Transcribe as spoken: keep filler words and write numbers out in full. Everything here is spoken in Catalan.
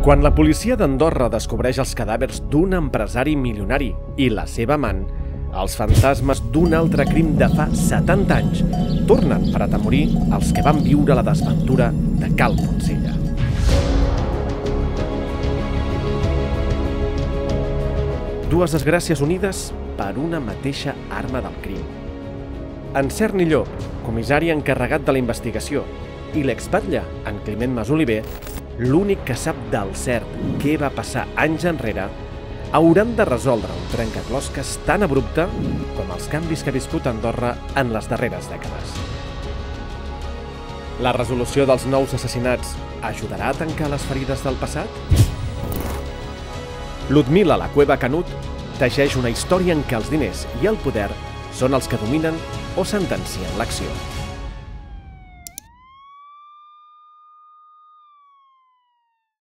Quan la policia d'Andorra descobreix els cadàvers d'un empresari milionari i la seva amant, els fantasmes d'un altre crim de fa setanta anys tornen per atemorir els que van viure la desventura de Cal Poncella. Dues desgràcies unides per una mateixa arma del crim. En Cerny Llop, comissari encarregat de la investigació, i l'exbatlle, en Climent Masoliver, l'únic que sap del cert què va passar anys enrere, hauran de resoldre un trencaclosques tan abrupte com els canvis que ha viscut Andorra en les darreres dècades. La resolució dels nous assassinats ajudarà a tancar les ferides del passat? Ludmila La Cueva Canut teixeix una història en què els diners i el poder són els que dominen o sentencien l'acció.